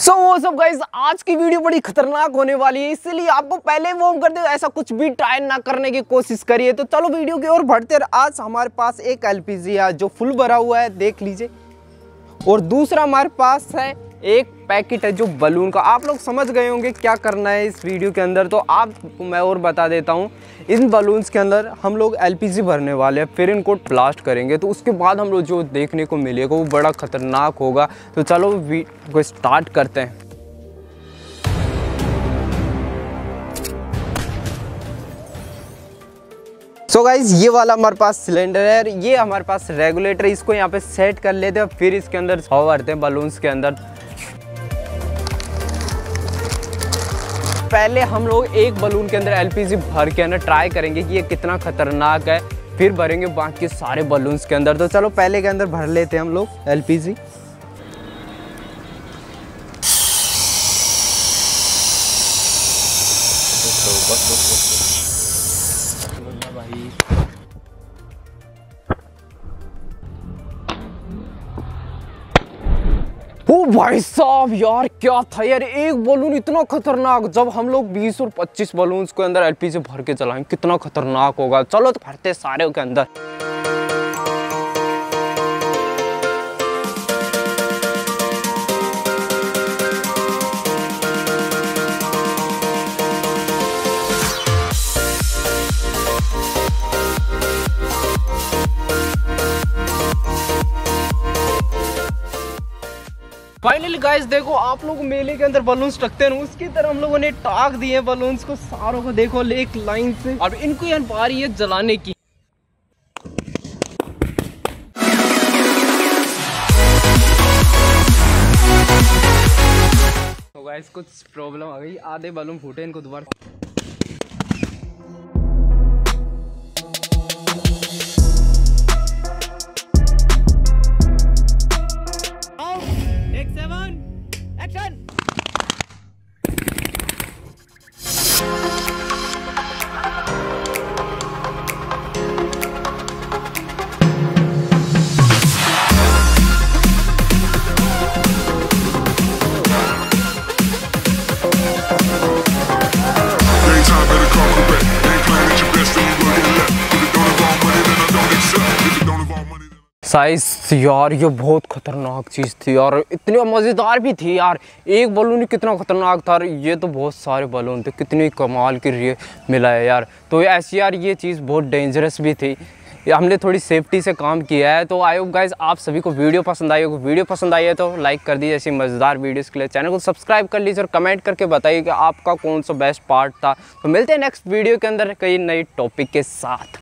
वो सब गाइस, आज की वीडियो बड़ी खतरनाक होने वाली है, इसलिए आपको पहले वार्म कर दे, ऐसा कुछ भी ट्राई ना करने की कोशिश करिए। तो चलो वीडियो की ओर बढ़ते हैं। आज हमारे पास एक एलपीजी है जो फुल भरा हुआ है, देख लीजिए। और दूसरा हमारे पास है एक पैकेट है जो बलून का। आप लोग समझ गए होंगे क्या करना है इस वीडियो के अंदर, तो आपको मैं और बता देता हूँ। इन बलून्स के अंदर हम लोग एलपीजी भरने वाले हैं, फिर इनको ब्लास्ट करेंगे, तो उसके बाद हम लोग जो देखने को मिलेगा वो बड़ा खतरनाक होगा। तो चलो वीडियो को स्टार्ट करते हैं। सो गाइज, ये वाला हमारे पास सिलेंडर है, ये हमारे पास रेगुलेटर, इसको यहाँ पे सेट कर लेते हैं, फिर इसके अंदर हवा भरते हैं बलून्स के अंदर। पहले हम लोग एक बलून के अंदर एलपीजी भर के ना ट्राई करेंगे कि ये कितना खतरनाक है, फिर भरेंगे बाकी सारे बलून्स के अंदर। तो चलो पहले के अंदर भर लेते हैं हम लोग एलपीजी। ओ भाई साहब, यार क्या था यार, एक बलून इतना खतरनाक। जब हम लोग 20 और 25 बलून्स के अंदर एलपीजी भर के चलाएंगे कितना खतरनाक होगा। चलो तो भरते सारे के अंदर। फाइनली गाइस देखो, आप लोग मेले के अंदर बलून्स रखते हैं, उसकी तरह हम लोगों ने टाक दिए बलून्स को सारों को, देखो एक लाइन से। अब इनको यार बारी है जलाने की। तो गाइस कुछ प्रॉब्लम आ गई, आधे बलून फूटे, इनको दोबारा। साइज यार, ये बहुत खतरनाक चीज़ थी यार, इतनी मज़ेदार भी थी यार। एक बलून ही कितना खतरनाक था, ये तो बहुत सारे बलून थे, कितनी कमाल की मिला है यार। तो ऐसी यार ये चीज़ बहुत डेंजरस भी थी, हमने थोड़ी सेफ्टी से काम किया है। तो आई होप गाइस आप सभी को वीडियो पसंद आई होगी। वीडियो पसंद आई है तो लाइक कर दीजिए ऐसी मज़ेदार वीडियोस के लिए। चैनल को सब्सक्राइब कर लीजिए और कमेंट करके बताइए कि आपका कौन सा बेस्ट पार्ट था। तो मिलते हैं नेक्स्ट वीडियो के अंदर कई नई टॉपिक के साथ।